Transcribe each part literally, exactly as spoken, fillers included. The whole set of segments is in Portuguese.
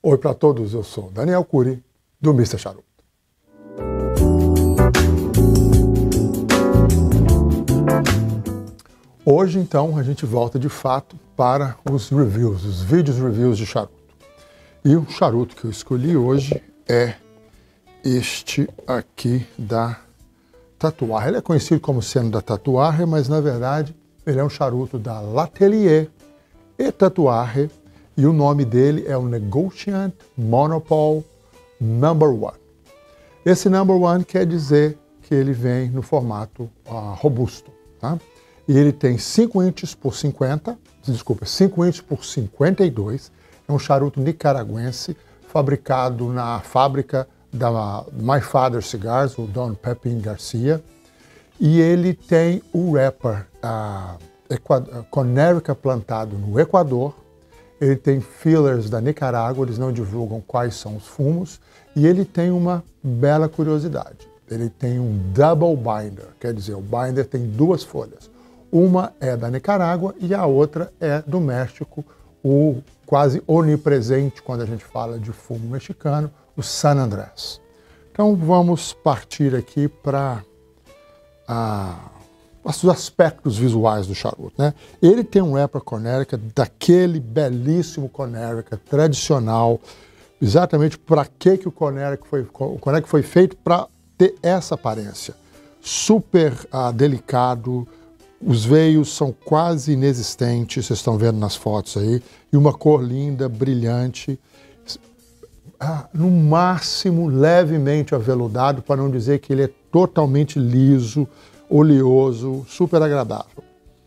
Oi para todos, eu sou Daniel Cury, do mister Charuto. Hoje, então, a gente volta de fato para os reviews, os vídeos reviews de charuto. E o charuto que eu escolhi hoje é este aqui da Tatuaje. Ele é conhecido como sendo da Tatuaje, mas na verdade ele é um charuto da L'Atelier e Tatuaje, e o nome dele é o Negociant Monopole Number One. Esse Number One quer dizer que ele vem no formato uh, robusto, tá? E ele tem cinco inches por cinquenta, desculpa, cinco inches por cinquenta e dois. É um charuto nicaragüense, fabricado na fábrica da My Father Cigars, o Don Pepin Garcia. E ele tem o wrapper uh, Conérica plantado no Equador. Ele tem fillers da Nicarágua, eles não divulgam quais são os fumos. E ele tem uma bela curiosidade. Ele tem um double binder, quer dizer, o binder tem duas folhas. Uma é da Nicarágua e a outra é do México, o quase onipresente quando a gente fala de fumo mexicano, o San Andrés. Então vamos partir aqui para ah, os aspectos visuais do charuto, né? Ele tem um wrapper Conérica, daquele belíssimo Conérica tradicional, exatamente para que, que o Conérica foi, o Conérica foi feito, para ter essa aparência. Super ah, delicado. Os veios são quase inexistentes, vocês estão vendo nas fotos aí, e uma cor linda, brilhante, ah, no máximo levemente aveludado, para não dizer que ele é totalmente liso, oleoso, super agradável.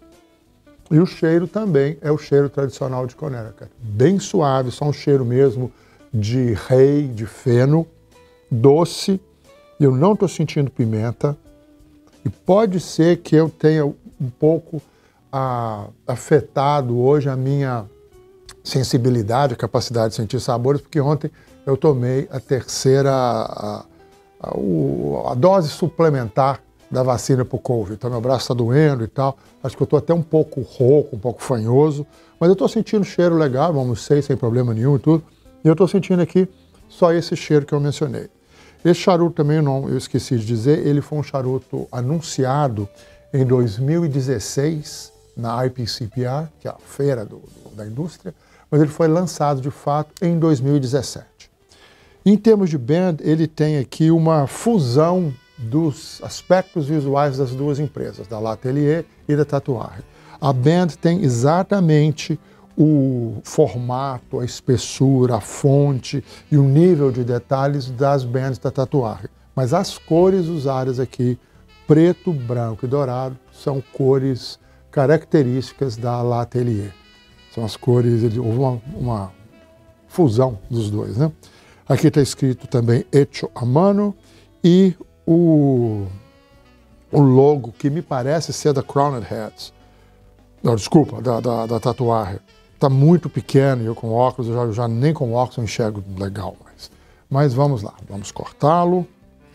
E o cheiro também é o cheiro tradicional de Conérica, bem suave, só um cheiro mesmo de rei, de feno, doce, e eu não estou sentindo pimenta, e pode ser que eu tenha um pouco ah, afetado hoje a minha sensibilidade, a capacidade de sentir sabores, porque ontem eu tomei a terceira, a, a, a, a dose suplementar da vacina para o Covid. Então meu braço está doendo e tal, acho que eu estou até um pouco rouco, um pouco fanhoso, mas eu estou sentindo cheiro legal, vamos sei, sem problema nenhum e tudo, e eu estou sentindo aqui só esse cheiro que eu mencionei. Esse charuto também, não, eu esqueci de dizer, ele foi um charuto anunciado em dois mil e dezesseis, na I P C P R, que é a feira do, do, da indústria, mas ele foi lançado de fato em dois mil e dezessete. Em termos de band, ele tem aqui uma fusão dos aspectos visuais das duas empresas, da L'Atelier e da Tatuaje. A band tem exatamente o formato, a espessura, a fonte e o nível de detalhes das bands da Tatuaje, mas as cores usadas aqui, preto, branco e dourado, são cores características da L'Atelier. São as cores, houve uma, uma fusão dos dois, né? Aqui está escrito também Hecho a Mano e o, o logo que me parece ser da Crowned Heads. Não, desculpa, da, da, da Tatuaje. Está muito pequeno e eu com óculos, eu já, já nem com óculos eu enxergo legal mais. Mas vamos lá, vamos cortá-lo.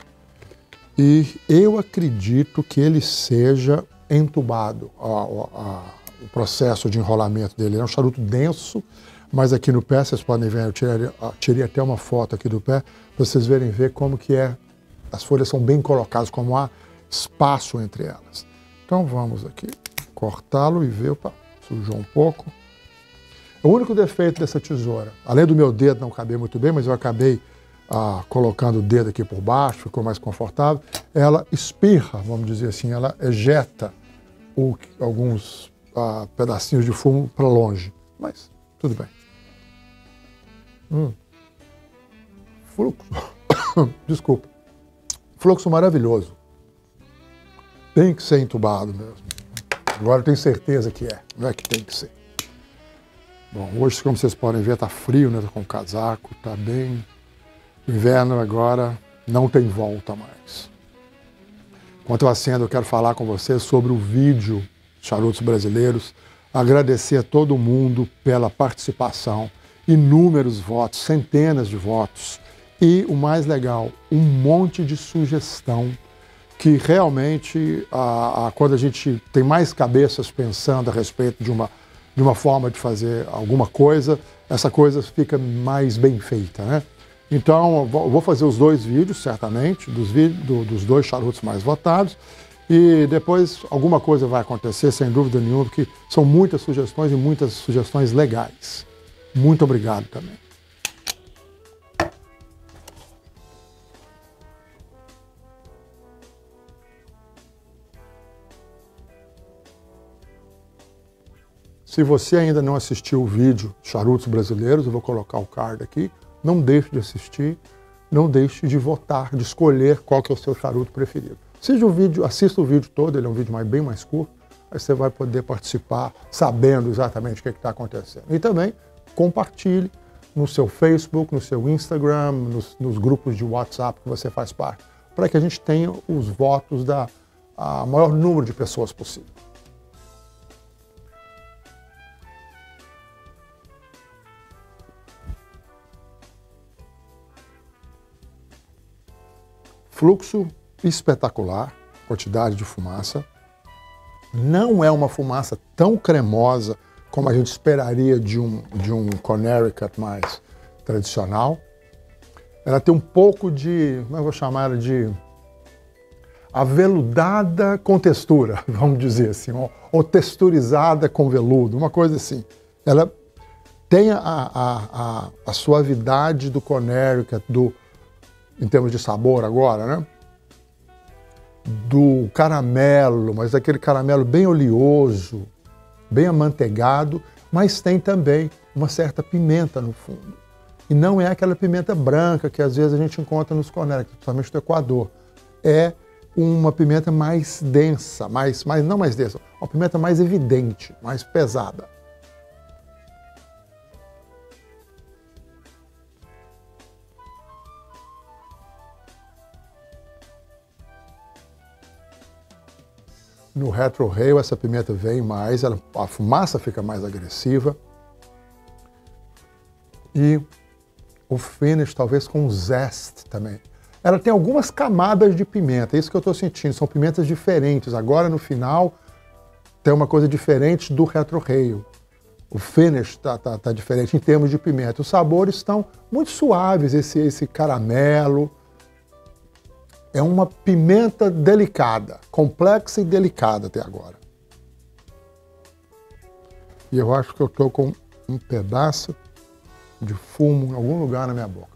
E eu acredito que ele seja entubado, a, a, o processo de enrolamento dele. É um charuto denso, mas aqui no pé, vocês podem ver, eu tirei, tirei até uma foto aqui do pé, para vocês verem ver como que é, as folhas são bem colocadas, como há espaço entre elas. Então vamos aqui cortá-lo e ver, opa, sujou um pouco. O único defeito dessa tesoura, além do meu dedo não caber muito bem, mas eu acabei Ah, colocando o dedo aqui por baixo, ficou mais confortável, ela espirra, vamos dizer assim, ela ejeta o, alguns ah, pedacinhos de fumo para longe, mas tudo bem. Hum. Fluxo, desculpa, fluxo maravilhoso, tem que ser entubado mesmo, agora eu tenho certeza que é, não é que tem que ser. Bom, hoje, como vocês podem ver, está frio, né? Tá com casaco, está bem... Inverno agora não tem volta mais. Enquanto eu acendo, eu quero falar com vocês sobre o vídeo Charutos Brasileiros, agradecer a todo mundo pela participação, inúmeros votos, centenas de votos, e o mais legal, um monte de sugestão que realmente, a, a, quando a gente tem mais cabeças pensando a respeito de uma de uma forma de fazer alguma coisa, essa coisa fica mais bem feita, né? Então, eu vou fazer os dois vídeos, certamente, dos, do, dos dois charutos mais votados, e depois alguma coisa vai acontecer, sem dúvida nenhuma, porque são muitas sugestões e muitas sugestões legais. Muito obrigado também. Se você ainda não assistiu o vídeo Charutos Brasileiros, eu vou colocar o card aqui. Não deixe de assistir, não deixe de votar, de escolher qual que é o seu charuto preferido. Assista o vídeo, assista o vídeo todo, ele é um vídeo mais, bem mais curto, aí você vai poder participar sabendo exatamente o que está acontecendo. E também compartilhe no seu Facebook, no seu Instagram, nos, nos grupos de WhatsApp que você faz parte, para que a gente tenha os votos da a maior número de pessoas possível. Fluxo espetacular, quantidade de fumaça. Não é uma fumaça tão cremosa como a gente esperaria de um, de um Connecticut mais tradicional. Ela tem um pouco de, como eu vou chamar ela de aveludada com textura, vamos dizer assim, ou, ou texturizada com veludo, uma coisa assim. Ela tem a, a, a, a suavidade do Connecticut, do em termos de sabor agora, né? Do caramelo, mas aquele caramelo bem oleoso, bem amanteigado, mas tem também uma certa pimenta no fundo. E não é aquela pimenta branca que às vezes a gente encontra nos Connecticut, principalmente do Equador. É uma pimenta mais densa, mais, mais, não mais densa, uma pimenta mais evidente, mais pesada. No retrohail essa pimenta vem mais, ela, a fumaça fica mais agressiva. E o finish talvez com zest também. Ela tem algumas camadas de pimenta, é isso que eu estou sentindo, são pimentas diferentes. Agora no final tem uma coisa diferente do retrohail. O finish está tá, tá diferente em termos de pimenta. Os sabores estão muito suaves, esse, esse caramelo. É uma pimenta delicada, complexa e delicada até agora. E eu acho que eu estou com um pedaço de fumo em algum lugar na minha boca.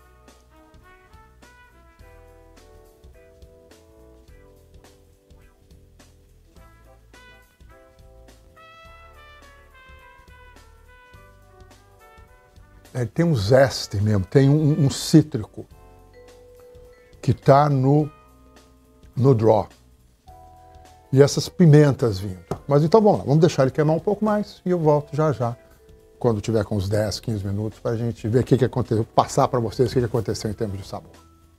É, tem um zeste mesmo, tem um, um cítrico que está no, no draw. E essas pimentas vindo. Mas então vamos lá, vamos deixar ele queimar um pouco mais e eu volto já já, quando tiver com uns dez, quinze minutos, para a gente ver o que, que aconteceu, passar para vocês o que, que aconteceu em termos de sabor.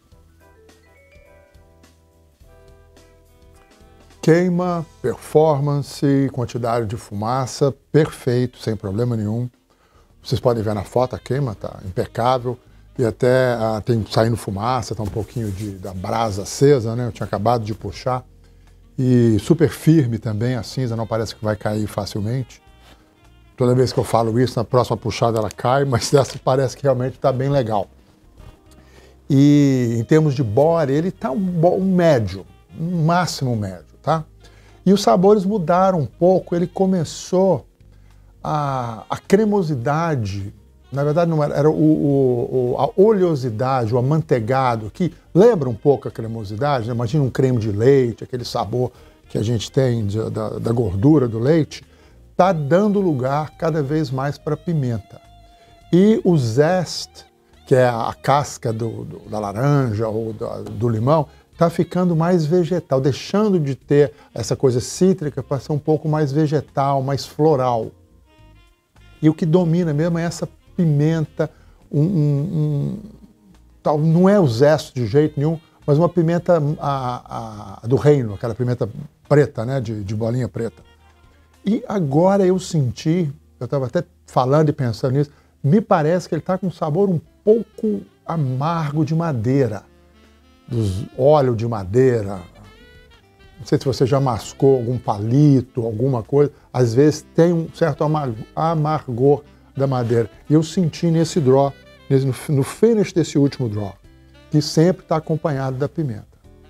Queima, performance, quantidade de fumaça, perfeito, sem problema nenhum. Vocês podem ver na foto, a queima está impecável. E até ah, tem saindo fumaça, está um pouquinho de, da brasa acesa, né? Eu tinha acabado de puxar. E super firme também, a cinza não parece que vai cair facilmente. Toda vez que eu falo isso, na próxima puxada ela cai, mas dessa parece que realmente está bem legal. E em termos de bore, ele está um, um médio, um máximo médio, tá? E os sabores mudaram um pouco, ele começou a, a cremosidade. Na verdade, não era, era o, o, a oleosidade, o amanteigado, que lembra um pouco a cremosidade, né? Imagina um creme de leite, aquele sabor que a gente tem de, da, da gordura do leite, está dando lugar cada vez mais para a pimenta. E o zest, que é a casca do, do, da laranja ou do, do limão, está ficando mais vegetal, deixando de ter essa coisa cítrica para ser um pouco mais vegetal, mais floral. E o que domina mesmo é essa pimenta, um, um, um, não é o zeste de jeito nenhum, mas uma pimenta a, a, do reino, aquela pimenta preta, né, de, de bolinha preta. E agora eu senti, eu estava até falando e pensando nisso, me parece que ele está com um sabor um pouco amargo de madeira, dos óleos de madeira, não sei se você já mascou algum palito, alguma coisa, às vezes tem um certo amargor da madeira. E eu senti nesse draw, no finish desse último draw, que sempre está acompanhado da pimenta.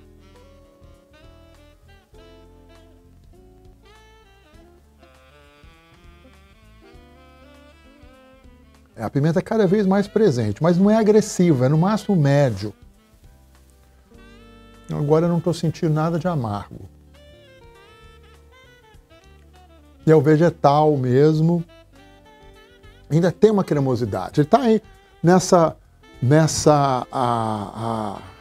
A pimenta é cada vez mais presente, mas não é agressiva, é no máximo médio. Agora eu não estou sentindo nada de amargo. E é o vegetal mesmo. Ainda tem uma cremosidade. Ele está aí nessa, nessa a, a,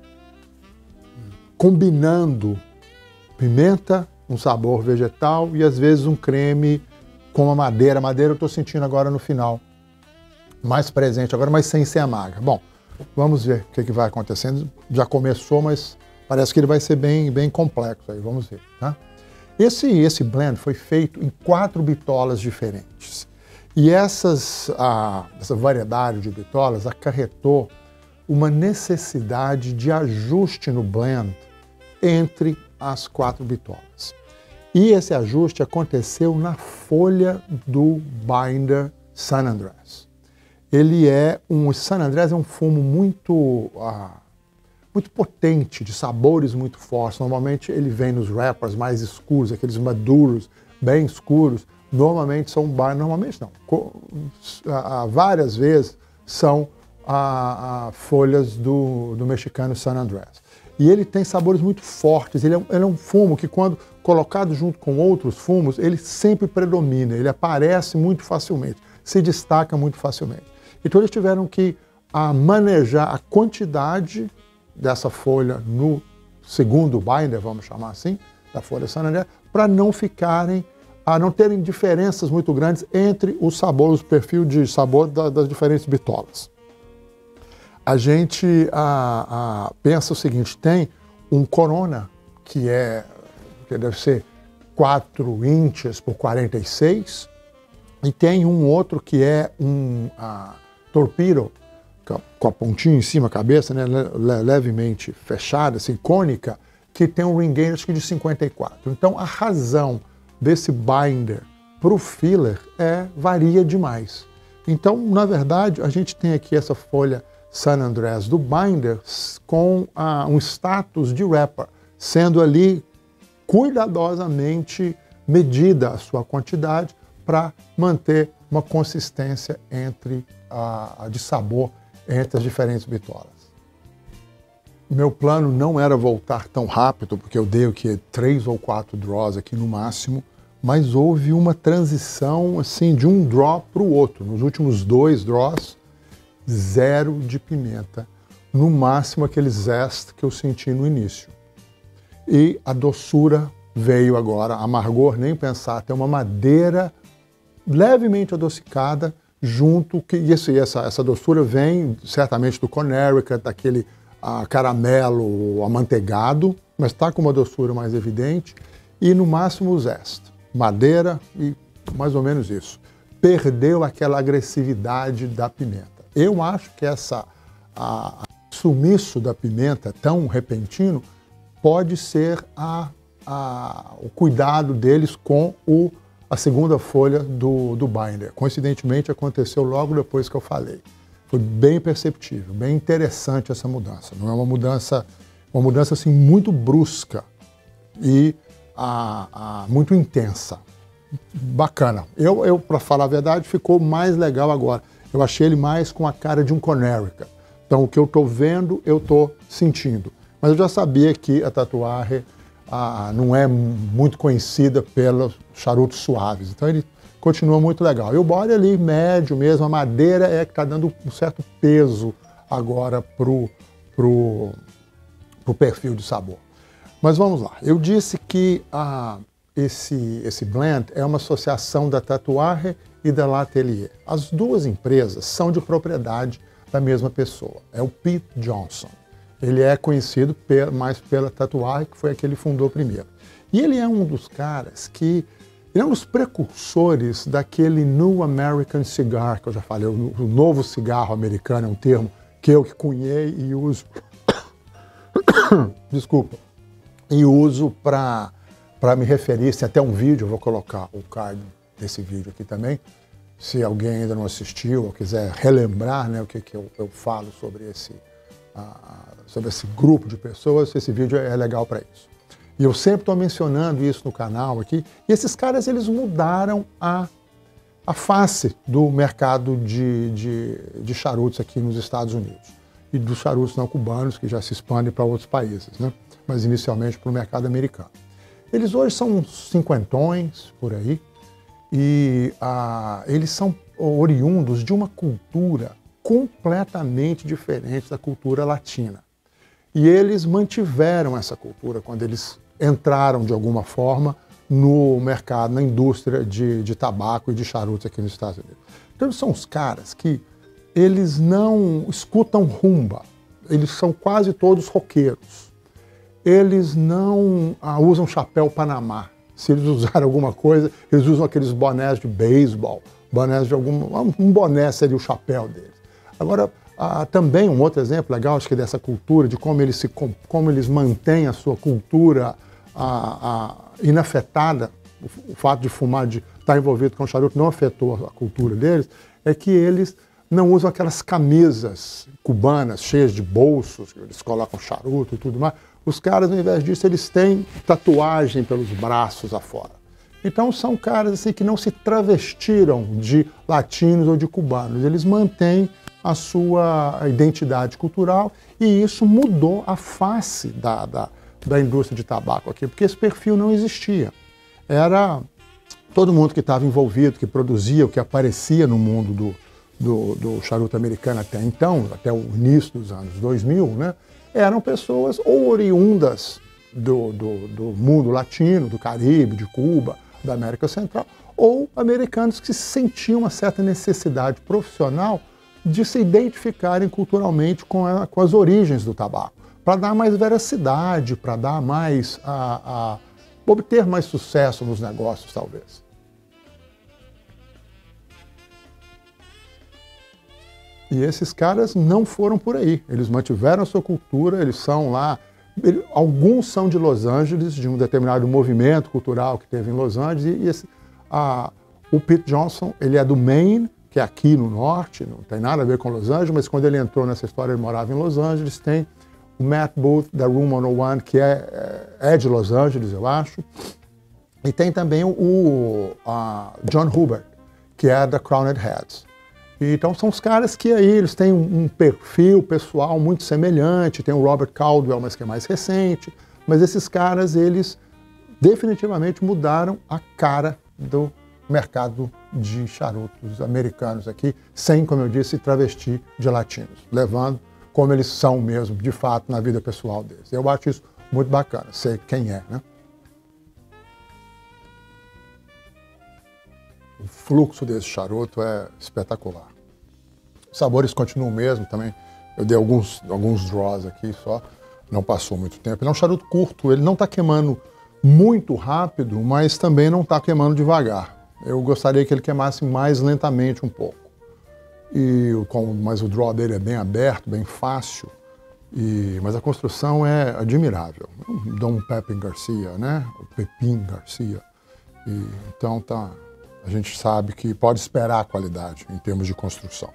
combinando pimenta, um sabor vegetal e às vezes um creme com a madeira. A madeira eu estou sentindo agora no final. Mais presente agora, mas sem ser amarga. Bom, vamos ver o que, que vai acontecendo. Já começou, mas parece que ele vai ser bem, bem complexo aí. Vamos ver, tá? Esse, esse blend foi feito em quatro bitolas diferentes. E essas, a, essa variedade de bitolas acarretou uma necessidade de ajuste no blend entre as quatro bitolas. E esse ajuste aconteceu na folha do binder San Andrés. Ele é um, o San Andrés é um fumo muito, ah, muito potente, de sabores muito fortes. Normalmente ele vem nos wrappers mais escuros, aqueles maduros, bem escuros. Normalmente são, normalmente não, ah, várias vezes são ah, ah, folhas do, do mexicano San Andrés. E ele tem sabores muito fortes. Ele é, ele é um fumo que, quando colocado junto com outros fumos, ele sempre predomina, ele aparece muito facilmente, se destaca muito facilmente. Então eles tiveram que a, manejar a quantidade dessa folha no segundo binder, vamos chamar assim, da folha San Andrés, para não ficarem, a não terem diferenças muito grandes entre os sabores, o perfil de sabor da, das diferentes bitolas. A gente a, a, pensa o seguinte, tem um Corona, que, é, que deve ser quatro inches por quarenta e seis, e tem um outro que é um... A, Torpedo, com a pontinha em cima, a cabeça, né, levemente fechada, assim, cônica, que tem um ring gauge, acho que de cinquenta e quatro. Então, a razão desse binder para o filler é, varia demais. Então, na verdade, a gente tem aqui essa folha San Andrés do binder com ah, um status de wrapper, sendo ali cuidadosamente medida a sua quantidade para manter uma consistência entre a, a de sabor entre as diferentes bitolas. Meu plano não era voltar tão rápido, porque eu dei o que três ou quatro draws aqui no máximo, mas houve uma transição assim de um draw para o outro. Nos últimos dois draws, zero de pimenta, no máximo aquele zest que eu senti no início. E a doçura veio agora, amargor nem pensar, tem uma madeira levemente adocicada, junto, que e esse, essa, essa doçura vem certamente do Connecticut, daquele ah, caramelo amanteigado, mas está com uma doçura mais evidente, e no máximo o zest, madeira e mais ou menos isso. Perdeu aquela agressividade da pimenta. Eu acho que essa a, a sumiço da pimenta tão repentino pode ser a, a, o cuidado deles com o a segunda folha do, do binder. Coincidentemente, aconteceu logo depois que eu falei. Foi bem perceptível, bem interessante essa mudança. Não é uma mudança, uma mudança assim, muito brusca e a, a, muito intensa. Bacana. Eu, eu para falar a verdade, ficou mais legal agora. Eu achei ele mais com a cara de um Connecticut. Então, o que eu estou vendo, eu estou sentindo. Mas eu já sabia que a tatuagem Ah, não é muito conhecida pelos charutos suaves, então ele continua muito legal. E o body ali, médio mesmo, a madeira é que está dando um certo peso agora pro, pro, pro perfil de sabor. Mas vamos lá, eu disse que ah, esse, esse blend é uma associação da Tatuagem e da L'Atelier. As duas empresas são de propriedade da mesma pessoa, é o Pete Johnson. Ele é conhecido mais pela Tatuagem, que foi a que ele fundou primeiro. E ele é um dos caras que... Ele é um dos precursores daquele New American Cigar, que eu já falei, o, o novo cigarro americano, é um termo que eu que cunhei e uso... Desculpa. e uso para me referir, tem até um vídeo, eu vou colocar o card desse vídeo aqui também, se alguém ainda não assistiu ou quiser relembrar, né, o que, que eu, eu falo sobre esse, uh, sobre esse grupo de pessoas, esse vídeo é legal para isso. E eu sempre estou mencionando isso no canal aqui, e esses caras eles mudaram a, a face do mercado de, de, de charutos aqui nos Estados Unidos, e dos charutos não cubanos, que já se expandem para outros países, né, mas inicialmente para o mercado americano. Eles hoje são uns cinquentões, por aí, e ah, eles são oriundos de uma cultura completamente diferente da cultura latina. E eles mantiveram essa cultura quando eles entraram, de alguma forma, no mercado, na indústria de, de tabaco e de charutos aqui nos Estados Unidos. Então, eles são os caras que eles não escutam rumba, eles são quase todos roqueiros. Eles não ah, usam chapéu Panamá. Se eles usarem alguma coisa, eles usam aqueles bonés de beisebol, bonés de algum... um boné seria o chapéu deles. Agora, ah, também um outro exemplo legal, acho que dessa cultura, de como eles, se, como eles mantêm a sua cultura ah, ah, inafetada, o, o fato de fumar, de estar envolvido com o charuto não afetou a cultura deles, é que eles não usam aquelas camisas cubanas cheias de bolsos, eles colocam charuto e tudo mais. Os caras, ao invés disso, eles têm tatuagem pelos braços afora. Então são caras assim, que não se travestiram de latinos ou de cubanos. Eles mantêm a sua identidade cultural e isso mudou a face da, da, da indústria de tabaco aqui, porque esse perfil não existia. Era todo mundo que estava envolvido, que produzia, o que aparecia no mundo do, do, do charuto americano até então, até o início dos anos dois mil, né? Eram pessoas ou oriundas do, do, do mundo latino, do Caribe, de Cuba, da América Central, ou americanos que sentiam uma certa necessidade profissional de se identificarem culturalmente com, a, com as origens do tabaco, para dar mais veracidade, para dar mais, a, a, obter mais sucesso nos negócios, talvez. E esses caras não foram por aí, eles mantiveram a sua cultura, eles são lá, ele, alguns são de Los Angeles, de um determinado movimento cultural que teve em Los Angeles, e esse, a, o Pete Johnson, ele é do Maine, que é aqui no norte, não tem nada a ver com Los Angeles, mas quando ele entrou nessa história, ele morava em Los Angeles. Tem o Matt Booth, da Room cento e um, que é, é de Los Angeles, eu acho. E tem também o, o a John Hubert, que é da Crowned Heads. Então são os caras que aí eles têm um, um perfil pessoal muito semelhante, tem o Robert Caldwell, mas que é mais recente, mas esses caras, eles definitivamente mudaram a cara do mercado de charutos americanos aqui, sem, como eu disse, travestir de latinos, levando como eles são mesmo, de fato, na vida pessoal deles. Eu acho isso muito bacana, sei quem é, né? O fluxo desse charuto é espetacular. Os sabores continuam o mesmo também. Eu dei alguns, alguns draws aqui só, não passou muito tempo. Ele é um charuto curto, ele não está queimando muito rápido, mas também não está queimando devagar. Eu gostaria que ele queimasse mais lentamente um pouco. E, com, mas o draw dele é bem aberto, bem fácil, e, mas a construção é admirável. Dom Pepin Garcia, né? O Pepin Garcia. E, então tá, a gente sabe que pode esperar a qualidade em termos de construção.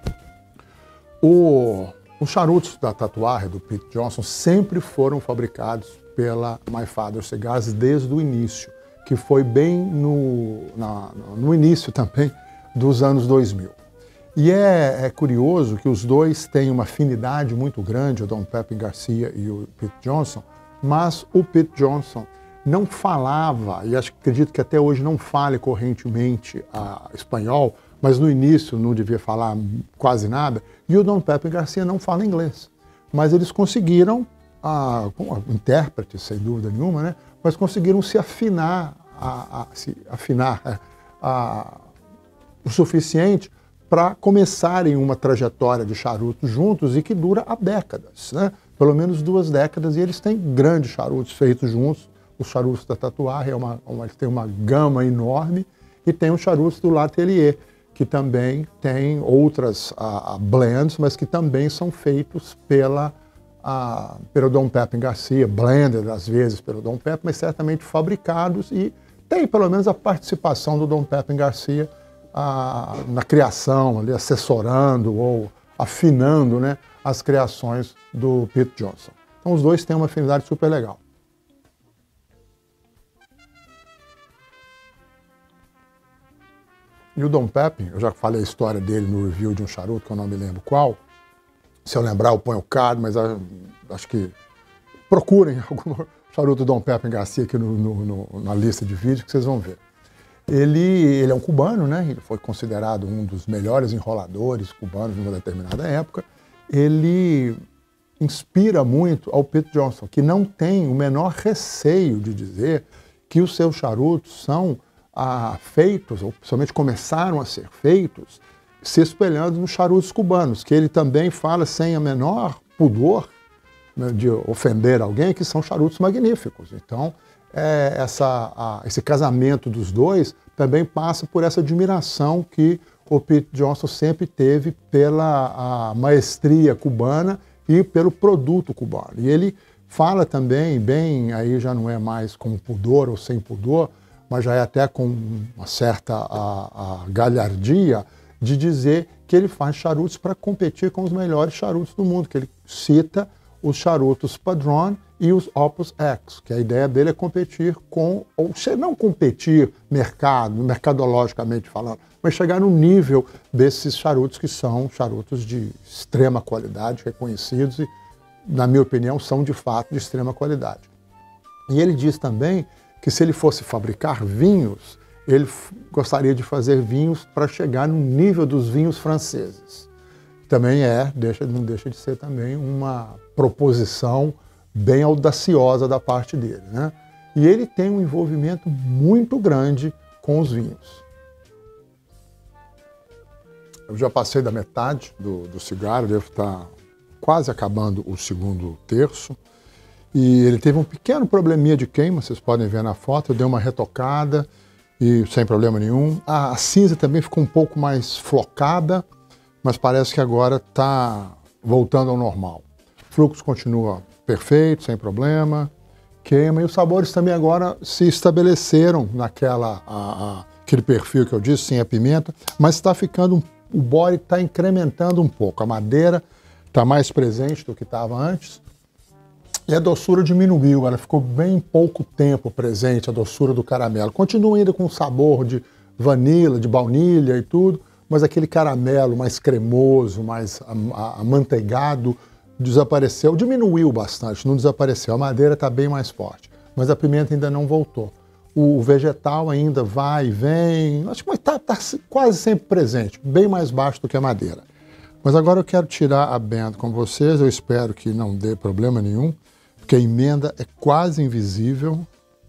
O, os charutos da Tatuagem do Pete Johnson sempre foram fabricados pela My Father Cigars desde o início, que foi bem no, na, no início também dos anos dois mil. E é, é curioso que os dois têm uma afinidade muito grande, o Dom Pepin Garcia e o Pete Johnson, mas o Pete Johnson não falava, e acho, acredito que até hoje não fale correntemente a espanhol, mas no início não devia falar quase nada, e o Dom Pepin Garcia não fala inglês. Mas eles conseguiram, a, com intérpretes, sem dúvida nenhuma, né? Mas conseguiram se afinar, a, a, se afinar a, o suficiente para começarem uma trajetória de charutos juntos e que dura há décadas, né? Pelo menos duas décadas, e eles têm grandes charutos feitos juntos. Os charutos da Tatuagem, é uma, uma, eles têm uma gama enorme, e tem os charutos do L'Atelier, que também tem outras a, a blends, mas que também são feitos pela a, pelo Dom Pepin Garcia, blended às vezes pelo Dom Pepin, mas certamente fabricados, e tem pelo menos a participação do Dom Pepin Garcia a, na criação, ali, assessorando ou afinando, né, as criações do Pete Johnson. Então os dois têm uma afinidade super legal. E o Dom Pepin, eu já falei a história dele no review de um charuto, que eu não me lembro qual. Se eu lembrar, eu ponho o card, mas acho que procurem algum charuto Dom Pepin Garcia aqui no, no, no, na lista de vídeos que vocês vão ver. Ele, ele é um cubano, né? Ele foi considerado um dos melhores enroladores cubanos de uma determinada época. Ele inspira muito ao Pete Johnson, que não tem o menor receio de dizer que os seus charutos são ah, feitos, ou principalmente começaram a ser feitos, se espelhando nos charutos cubanos, que ele também fala sem a menor pudor, né, de ofender alguém, que são charutos magníficos. Então, é, essa, a, esse casamento dos dois também passa por essa admiração que o Pete Johnson sempre teve pela a maestria cubana e pelo produto cubano. E ele fala também, bem, aí já não é mais com pudor ou sem pudor, mas já é até com uma certa a, a galhardia, de dizer que ele faz charutos para competir com os melhores charutos do mundo, que ele cita os charutos Padron e os Opus X, que a ideia dele é competir com, ou não competir mercado, mercadologicamente falando, mas chegar no nível desses charutos que são charutos de extrema qualidade, reconhecidos e, na minha opinião, são de fato de extrema qualidade. E ele diz também que se ele fosse fabricar vinhos, ele gostaria de fazer vinhos para chegar no nível dos vinhos franceses. Também é, deixa, não deixa de ser também uma proposição bem audaciosa da parte dele, né? E ele tem um envolvimento muito grande com os vinhos. Eu já passei da metade do, do cigarro, devo estar quase acabando o segundo terço. E ele teve um pequeno probleminha de queima, vocês podem ver na foto, eu dei uma retocada, e sem problema nenhum. A, a cinza também ficou um pouco mais flocada, mas parece que agora está voltando ao normal. O fluxo continua perfeito, sem problema, queima, e os sabores também agora se estabeleceram naquela a, a, aquele perfil que eu disse, sem a pimenta, mas está ficando, um, o body está incrementando um pouco, a madeira está mais presente do que estava antes, e a doçura diminuiu, ela ficou bem pouco tempo presente, a doçura do caramelo. Continua ainda com o sabor de vanila, de baunilha e tudo, mas aquele caramelo mais cremoso, mais amanteigado, desapareceu, diminuiu bastante, não desapareceu. A madeira está bem mais forte, mas a pimenta ainda não voltou. O vegetal ainda vai e vem, acho que está tá quase sempre presente, bem mais baixo do que a madeira. Mas agora eu quero tirar a band com vocês, eu espero que não dê problema nenhum, porque a emenda é quase invisível,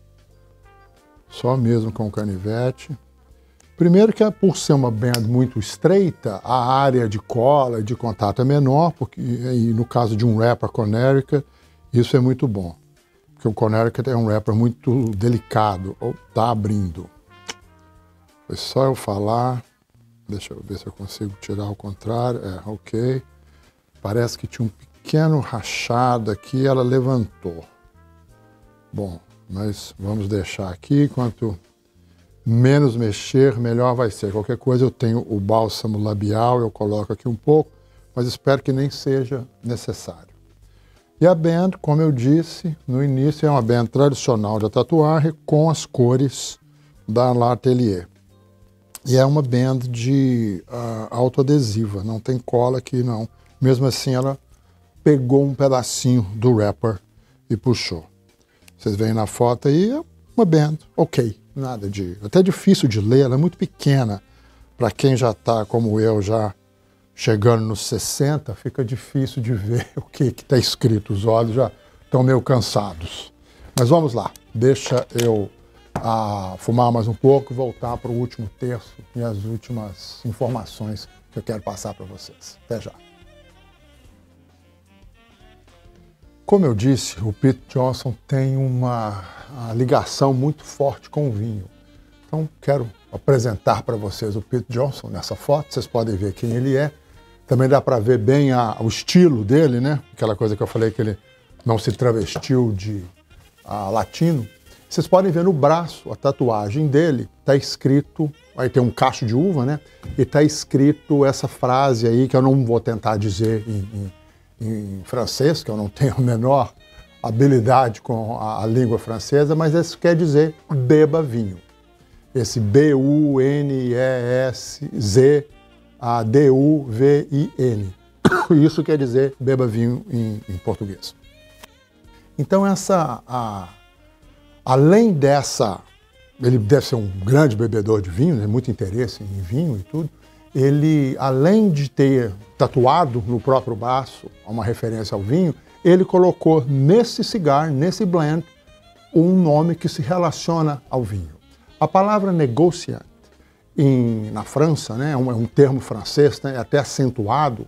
só mesmo com o canivete. Primeiro que por ser uma band muito estreita, a área de cola e de contato é menor, porque e no caso de um wrapper Connecticut, isso é muito bom. Porque o Connecticut é um wrapper muito delicado, ou tá abrindo. Foi só eu falar, deixa eu ver se eu consigo tirar ao contrário, é, ok. Parece que tinha um pequeno rachado aqui, ela levantou. Bom, mas vamos deixar aqui, quanto menos mexer, melhor vai ser. Qualquer coisa eu tenho o bálsamo labial, eu coloco aqui um pouco, mas espero que nem seja necessário. E a band, como eu disse no início, é uma band tradicional de tatuagem com as cores da L'Atelier. E é uma band de uh, autoadesiva, não tem cola aqui não. Mesmo assim ela pegou um pedacinho do wrapper e puxou. Vocês veem na foto aí, é uma band, ok, nada de... Até difícil de ler, ela é muito pequena. Para quem já está, como eu, já chegando nos sessenta, fica difícil de ver o que está escrito. Os olhos já estão meio cansados. Mas vamos lá, deixa eu ah, fumar mais um pouco e voltar para o último terço e as últimas informações que eu quero passar para vocês. Até já. Como eu disse, o Pete Johnson tem uma ligação muito forte com o vinho. Então, quero apresentar para vocês o Pete Johnson nessa foto. Vocês podem ver quem ele é. Também dá para ver bem a, o estilo dele, né? Aquela coisa que eu falei que ele não se travestiu de a, latino. Vocês podem ver no braço, a tatuagem dele, está escrito, aí tem um cacho de uva, né? E está escrito essa frase aí, que eu não vou tentar dizer em, em, em francês, que eu não tenho a menor habilidade com a, a língua francesa, mas isso quer dizer beba vinho. Esse B U N E S Z A D U V I N. Isso quer dizer beba vinho em, em português. Então essa... A, além dessa, ele deve ser um grande bebedor de vinho, né, muito interesse em vinho e tudo, ele, além de ter tatuado no próprio braço uma referência ao vinho, ele colocou nesse cigarro, nesse blend, um nome que se relaciona ao vinho. A palavra négociant, em, na França, né, é um, é um termo francês, né, até acentuado,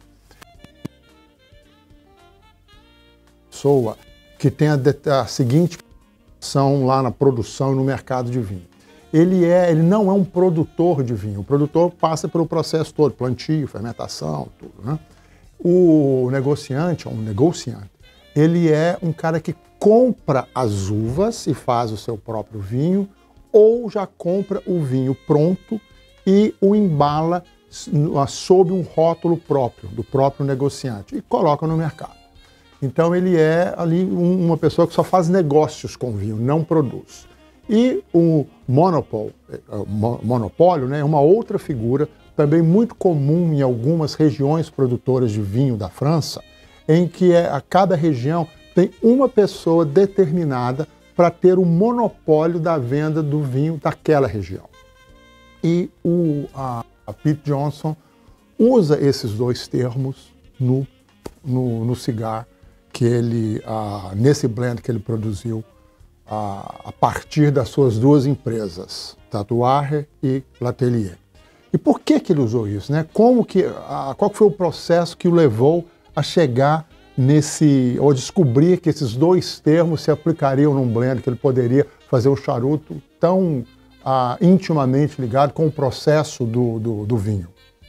pessoa que tem a, a seguinte são lá na produção e no mercado de vinho. Ele, é, ele não é um produtor de vinho. O produtor passa pelo processo todo, plantio, fermentação, tudo, né? O negociante, um negociante, ele é um cara que compra as uvas e faz o seu próprio vinho, ou já compra o vinho pronto e o embala sob um rótulo próprio, do próprio negociante, e coloca no mercado. Então ele é ali uma pessoa que só faz negócios com vinho, não produz. E o monopólio, monopólio, né, é uma outra figura também muito comum em algumas regiões produtoras de vinho da França, em que é, a cada região tem uma pessoa determinada para ter o monopólio da venda do vinho daquela região. E o, a, a Pete Johnson usa esses dois termos no, no, no cigarro, que ele, ah, nesse blend que ele produziu ah, a partir das suas duas empresas, Tatuaje e L'Atelier. E por que que ele usou isso, né? Como que, ah, qual foi o processo que o levou a chegar nesse, ou descobrir que esses dois termos se aplicariam num blend, que ele poderia fazer um charuto tão ah, intimamente ligado com o processo do, do, do vinho?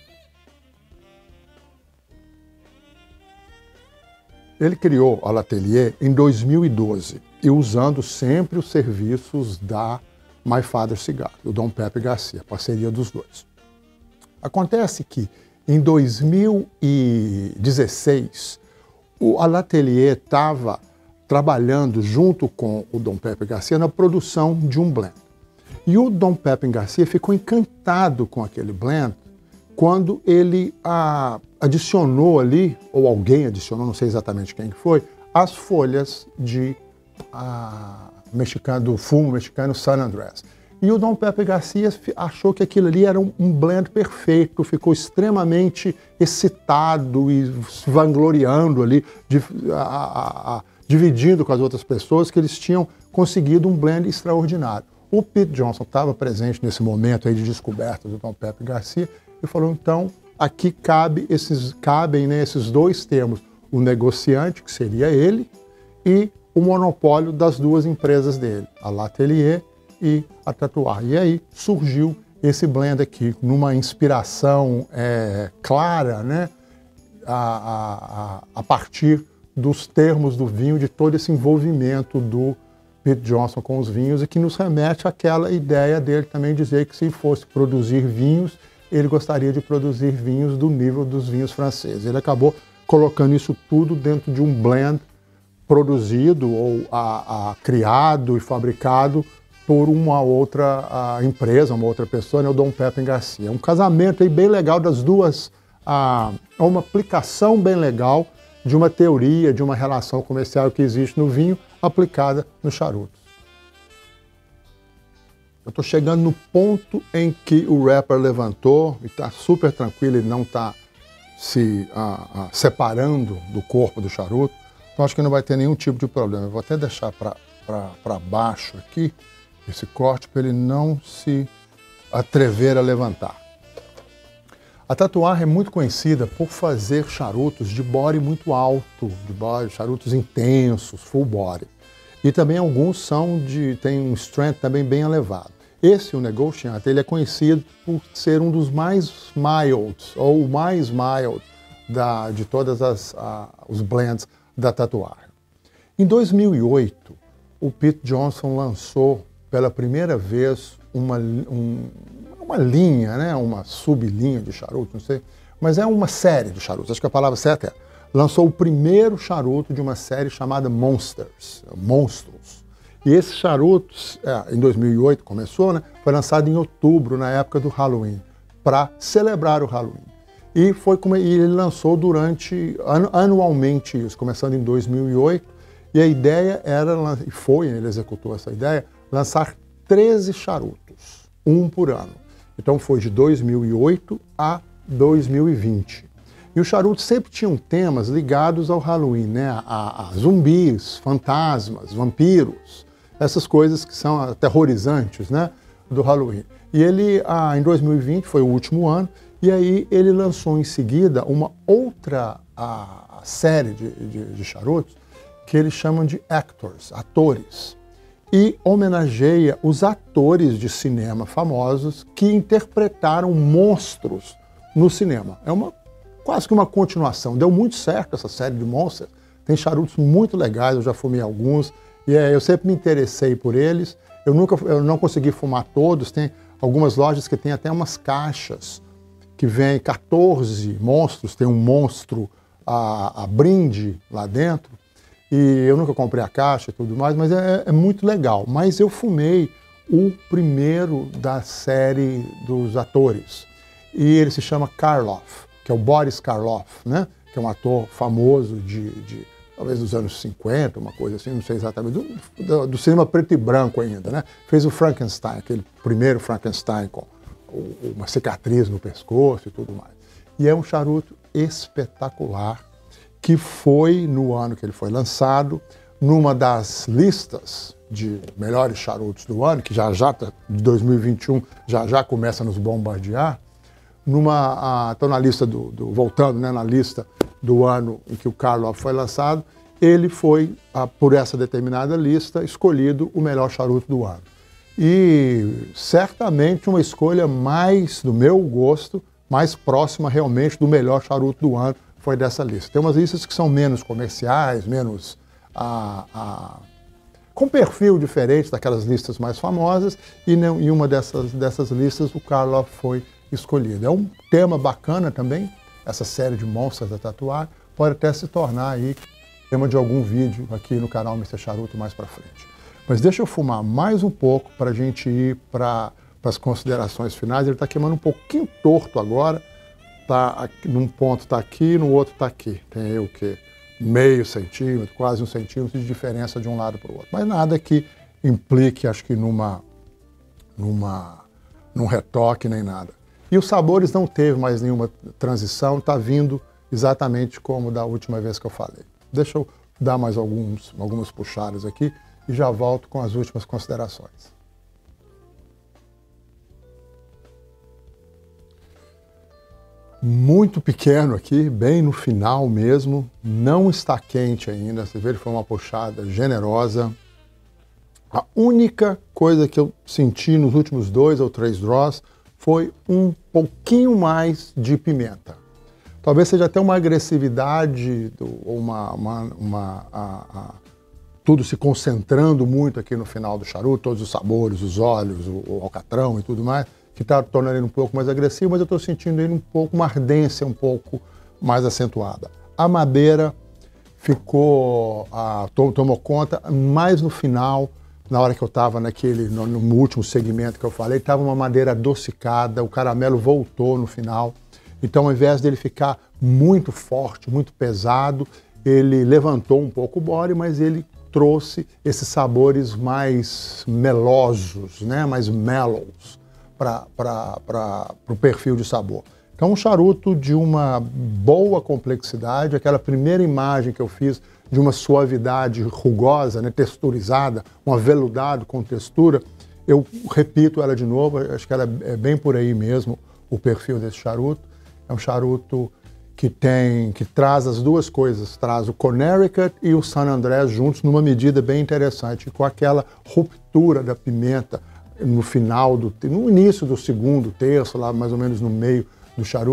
Ele criou a L'Atelier em dois mil e doze e usando sempre os serviços da My Father Cigar, do Dom Pepe Garcia, parceria dos dois. Acontece que em dois mil e dezesseis a L'Atelier estava trabalhando junto com o Dom Pepe Garcia na produção de um blend. E o Dom Pepe Garcia ficou encantado com aquele blend quando ele a, adicionou ali, ou alguém adicionou, não sei exatamente quem foi, as folhas de, a, mexicano, do fumo mexicano San Andrés. E o Dom Pepe Garcia achou que aquilo ali era um, um blend perfeito, ficou extremamente excitado e se vangloriando ali, de, a, a, a, dividindo com as outras pessoas que eles tinham conseguido um blend extraordinário. O Pete Johnson estava presente nesse momento aí de descoberta do Dom Pepe Garcia e falou, então, aqui cabe esses, cabem né, esses dois termos, o negociante, que seria ele, e o monopólio das duas empresas dele, a L'Atelier e a Tatuaje. E aí surgiu esse blend aqui, numa inspiração é, clara, né, a, a, a partir dos termos do vinho, de todo esse envolvimento do Pete Johnson com os vinhos, e que nos remete àquela ideia dele também dizer que se fosse produzir vinhos, ele gostaria de produzir vinhos do nível dos vinhos franceses. Ele acabou colocando isso tudo dentro de um blend produzido ou a, a, criado e fabricado por uma outra a, empresa, uma outra pessoa, né, o Dom Pepe Garcia. Um casamento aí bem legal das duas, a, uma aplicação bem legal de uma teoria, de uma relação comercial que existe no vinho, aplicada no charuto. Eu estou chegando no ponto em que o rapper levantou e está super tranquilo, ele não está se uh, uh, separando do corpo do charuto, então acho que não vai ter nenhum tipo de problema. Eu vou até deixar para baixo aqui esse corte para ele não se atrever a levantar. A Tatuaje é muito conhecida por fazer charutos de body muito alto, de body, charutos intensos, full body. E também alguns são de, tem um strength também bem elevado. Esse, o Negociant, ele é conhecido por ser um dos mais mild, ou o mais mild da, de todas as a, os blends da tatuagem. Em dois mil e oito, o Pete Johnson lançou pela primeira vez uma, um, uma linha, né, uma sublinha de charuto, não sei, mas é uma série de charutos, acho que a palavra certa é, lançou o primeiro charuto de uma série chamada Monsters, Monstros. E esses charutos, é, em dois mil e oito começou, né, foi lançado em outubro, na época do Halloween, para celebrar o Halloween. E, foi como, e ele lançou durante, anualmente isso, começando em dois mil e oito, e a ideia era, e foi, ele executou essa ideia, lançar treze charutos, um por ano. Então foi de dois mil e oito a dois mil e vinte. E os charutos sempre tinham temas ligados ao Halloween, né? A, a, a zumbis, fantasmas, vampiros, essas coisas que são aterrorizantes, né, do Halloween. E ele, ah, em dois mil e vinte, foi o último ano, e aí ele lançou em seguida uma outra a, a série de, de, de charutos que eles chamam de actors, atores, e homenageia os atores de cinema famosos que interpretaram monstros no cinema. É uma, quase que uma continuação. Deu muito certo essa série de monstros. Tem charutos muito legais, eu já fumei alguns, e é, eu sempre me interessei por eles. Eu, nunca, eu não consegui fumar todos, tem algumas lojas que tem até umas caixas que vem quatorze monstros, tem um monstro a, a brinde lá dentro, e eu nunca comprei a caixa e tudo mais, mas é, é muito legal. Mas eu fumei o primeiro da série dos atores, e ele se chama Karloff, que é o Boris Karloff, né? Que é um ator famoso de, de talvez dos anos cinquenta, uma coisa assim, não sei exatamente, do, do, do cinema preto e branco ainda, né? Fez o Frankenstein, aquele primeiro Frankenstein com o, uma cicatriz no pescoço e tudo mais. E é um charuto espetacular, que foi, no ano que ele foi lançado, numa das listas de melhores charutos do ano, que já já, de dois mil e vinte e um, já já começa a nos bombardear, numa, estou na lista do, do voltando, né, na lista do ano em que o Karloff foi lançado, ele foi, a, por essa determinada lista, escolhido o melhor charuto do ano. E certamente uma escolha mais do meu gosto, mais próxima realmente do melhor charuto do ano, foi dessa lista. Tem umas listas que são menos comerciais, menos a, a, com perfil diferente daquelas listas mais famosas, e em uma dessas, dessas listas o Karloff foi escolhido. É um tema bacana também, essa série de monstros da tatuagem, pode até se tornar aí tema de algum vídeo aqui no canal mister Charuto mais para frente. Mas deixa eu fumar mais um pouco para a gente ir para as considerações finais. Ele está queimando um pouquinho torto agora, tá aqui, num ponto está aqui, no outro está aqui. Tem aí o quê? Meio centímetro, quase um centímetro de diferença de um lado para o outro. Mas nada que implique, acho que, numa, numa, num retoque nem nada. E os sabores não teve mais nenhuma transição, está vindo exatamente como da última vez que eu falei. Deixa eu dar mais alguns, algumas puxadas aqui e já volto com as últimas considerações. Muito pequeno aqui, bem no final mesmo, não está quente ainda, você vê, ele foi uma puxada generosa. A única coisa que eu senti nos últimos dois ou três draws foi um pouquinho mais de pimenta. Talvez seja até uma agressividade, ou uma, uma, uma a, a, tudo se concentrando muito aqui no final do charuto, todos os sabores, os óleos, o, o alcatrão e tudo mais, que está tornando ele um pouco mais agressivo, mas eu estou sentindo ele um pouco, uma ardência um pouco mais acentuada. A madeira ficou, a, tomou conta mais no final, na hora que eu estava naquele, no, no último segmento que eu falei, estava uma madeira adocicada, o caramelo voltou no final. Então, ao invés dele ficar muito forte, muito pesado, ele levantou um pouco o body, mas ele trouxe esses sabores mais melosos, né? Mais mellows para o perfil de sabor. Então, um charuto de uma boa complexidade, aquela primeira imagem que eu fiz de uma suavidade rugosa, né, texturizada, um aveludado com textura, eu repito ela de novo, acho que ela é bem por aí mesmo, o perfil desse charuto. É um charuto que tem, que traz as duas coisas, traz o Connecticut e o San Andrés juntos numa medida bem interessante, com aquela ruptura da pimenta no final, do, no início do segundo terço, lá mais ou menos no meio do charuto,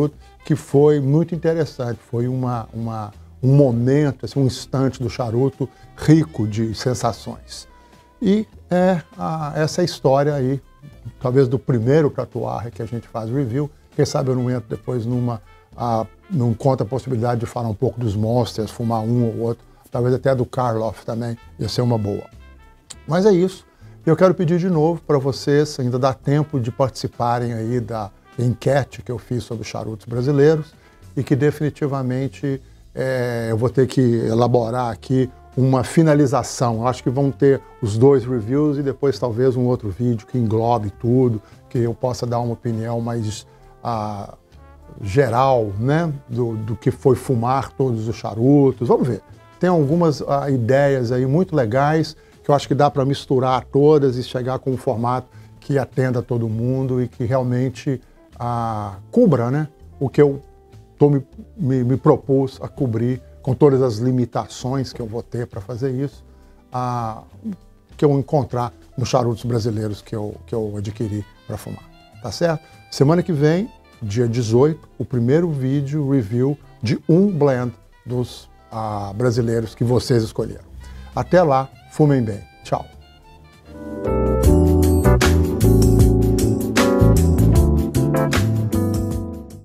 que foi muito interessante. Foi uma, uma, um momento, assim, um instante do charuto rico de sensações. E é a, essa história aí, talvez do primeiro Catuarra que a gente faz review. Quem sabe eu não entro depois numa, a, não conta a possibilidade de falar um pouco dos Monsters, fumar um ou outro, talvez até do Karloff também, ia ser uma boa. Mas é isso. Eu quero pedir de novo para vocês, ainda dá tempo de participarem aí da enquete que eu fiz sobre charutos brasileiros e que definitivamente é, eu vou ter que elaborar aqui uma finalização. Eu acho que vão ter os dois reviews e depois talvez um outro vídeo que englobe tudo, que eu possa dar uma opinião mais ah, geral, né, do, do que foi fumar todos os charutos. Vamos ver. Tem algumas ah, ideias aí muito legais que eu acho que dá para misturar todas e chegar com um formato que atenda todo mundo e que realmente ah, cubra, né, o que eu tô me, me, me propus a cobrir, com todas as limitações que eu vou ter para fazer isso, ah, que eu encontrar nos charutos brasileiros que eu, que eu adquiri para fumar. Tá certo? Semana que vem, dia dezoito, o primeiro vídeo review de um blend dos ah, brasileiros que vocês escolheram. Até lá, fumem bem. Tchau.